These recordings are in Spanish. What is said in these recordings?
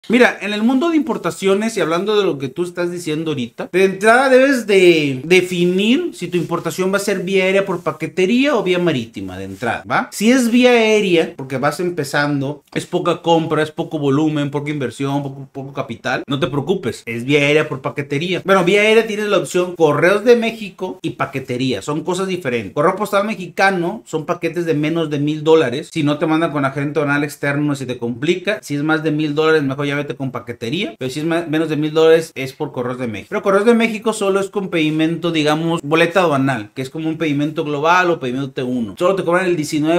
Mira, en el mundo de importaciones y hablando de lo que tú estás diciendo ahorita, de entrada debes de definir si tu importación va a ser vía aérea por paquetería o vía marítima de entrada, ¿va? Si es vía aérea, porque vas empezando, es poca compra, es poco volumen, poca inversión, poco capital, no te preocupes, es vía aérea por paquetería. Bueno, vía aérea tienes la opción Correos de México y paquetería, son cosas diferentes. Correo postal mexicano son paquetes de menos de $1000, si no te mandan con agente aduanal externo, si te complica, si es más de $1000, mejor ya vete con paquetería, pero si es menos de $1000 es por Correos de México. Pero Correos de México solo es con pedimento, digamos, boleta aduanal, que es como un pedimento global o pedimento T1. Solo te cobran el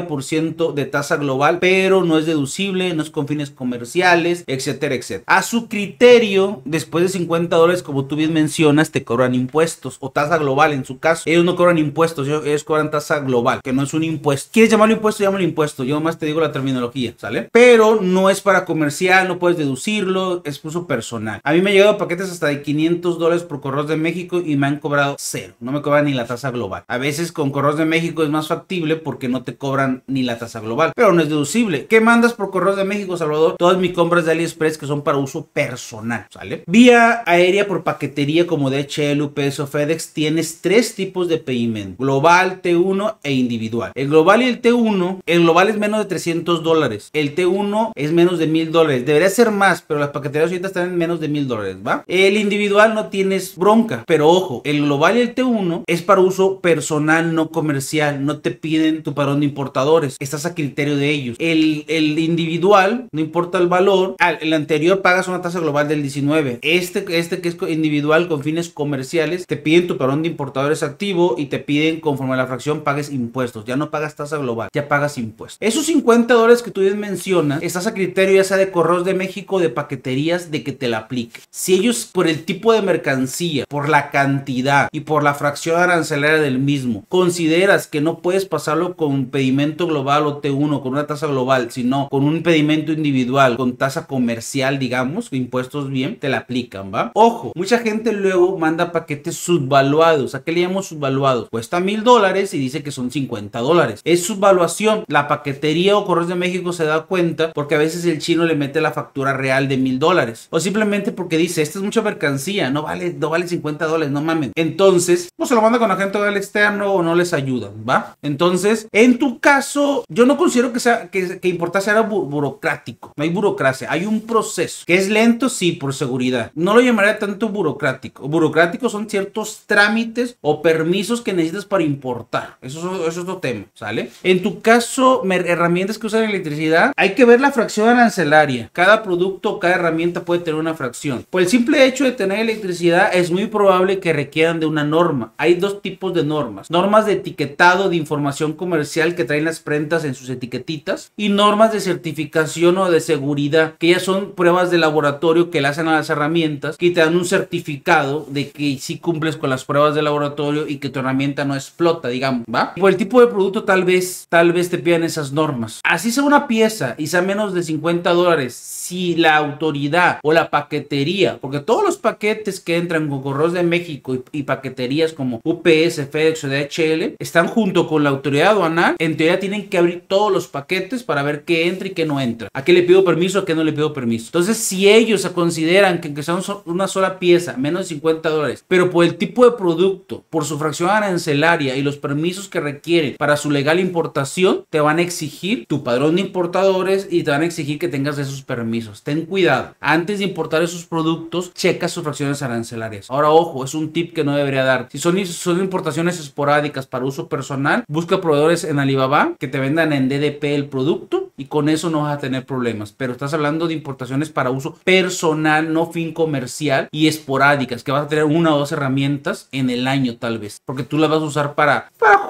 19% de tasa global, pero no es deducible, no es con fines comerciales, etcétera, etcétera. A su criterio, después de $50, como tú bien mencionas, te cobran impuestos o tasa global en su caso. Ellos no cobran impuestos, ellos cobran tasa global, que no es un impuesto. ¿Quieres llamarlo impuesto? Llámalo impuesto. Yo nomás te digo la terminología, ¿sale? Pero no es para comercial, no puedes deducirlo, es uso personal. A mí me han llegado paquetes hasta de $500 por Correos de México y me han cobrado cero. No me cobran ni la tasa global. A veces con Correos de México es más factible porque no te cobran ni la tasa global, pero no es deducible. ¿Qué mandas por Correos de México, Salvador? Todas mis compras de AliExpress que son para uso personal, ¿sale? Vía aérea por paquetería como DHL, UPS o FedEx tienes tres tipos de pedimento: global, T1 e individual. El global y el T1, el global es menos de $300, el T1 es menos de $1000. Debería ser más, pero las paqueterías ahorita están en menos de $1000, ¿va? El individual no tienes bronca, pero ojo, el global y el T1 es para uso personal, no comercial. No te piden tu padrón de importadores, estás a criterio de ellos. El individual, no importa el valor, el anterior pagas una tasa global del 19. Este que es individual con fines comerciales, te piden tu padrón de importadores activo y te piden conforme a la fracción pagues impuestos. Ya no pagas tasa global, ya pagas impuestos. Esos $50 que tú bien mencionas, estás a criterio ya sea de Correos de México o de paqueterías de que te la aplique. Si ellos por el tipo de mercancía, por la cantidad y por la fracción arancelaria del mismo, consideras que no puedes pasarlo con un pedimento global o T1 con una tasa global, sino con un pedimento individual con tasa comercial, digamos, impuestos bien, te la aplican, ¿va? Ojo, mucha gente luego manda paquetes subvaluados. ¿A qué le llamo subvaluados? Cuesta $1000 y dice que son $50. Es subvaluación. La paquetería o Correos de México se da cuenta porque a veces el chino le mete la factura real de $1000 o simplemente porque dice, esta es mucha mercancía, no vale $50, no mames. Entonces, pues se lo manda con agente aduanal externo o no les ayudan, ¿va? Entonces, en tu caso, yo no considero que importar sea burocrático. No hay burocracia, hay un proceso que es lento, sí, por seguridad. No lo llamaría tanto burocrático. Burocrático son ciertos trámites o permisos que necesitas para importar. Eso es otro tema, ¿sale? En tu caso, herramientas que usan electricidad, hay que ver la fracción arancelaria. Cada producto, cada herramienta puede tener una fracción. Por el simple hecho de tener electricidad, es muy probable que requieran de una norma. Hay dos tipos de normas: normas de etiquetado de información comercial que traen las prendas en sus etiquetitas, y normas de certificación o de seguridad, que ya son pruebas de laboratorio que le hacen a las herramientas, que te dan un certificado de que sí cumples con las pruebas de laboratorio y que tu herramienta no explota, digamos, ¿va? Por el tipo de producto tal vez te pidan esas normas. Así sea una pieza y sea menos de $50, si la autoridad o la paquetería, porque todos los paquetes que entran con Correos de México y paqueterías como UPS, FedEx o DHL están junto con la autoridad aduanal, en teoría tienen que abrir todos los paquetes para ver qué entra y qué no entra, a qué le pido permiso, a qué no le pido permiso. Entonces, si ellos consideran que son una sola pieza, menos de $50, pero por el tipo de producto, por su fracción arancelaria y los permisos que requieren para su legal importación, te van a exigir tu padrón de importadores y te van a exigir que tengas esos permisos. Ten cuidado, antes de importar esos productos, checa sus fracciones arancelarias. Ahora, ojo, es un tip que no debería dar. Si son importaciones esporádicas para uso personal, busca proveedores en Alibaba que te vendan en DDP el producto y con eso no vas a tener problemas. Pero estás hablando de importaciones para uso personal, no fin comercial, y esporádicas, que vas a tener una o dos herramientas en el año tal vez, porque tú las vas a usar para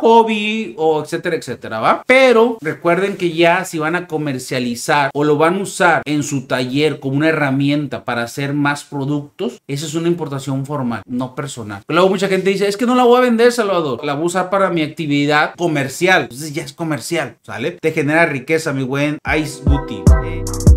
hobby o etcétera, etcétera, ¿va? Pero recuerden que ya si van a comercializar o lo van a usar en su taller como una herramienta para hacer más productos, esa es una importación formal, no personal. Luego mucha gente dice, es que no la voy a vender, Salvador, la voy a usar para mi actividad comercial. Entonces ya es comercial, ¿sale? Te genera riqueza, mi buen Ice Booty.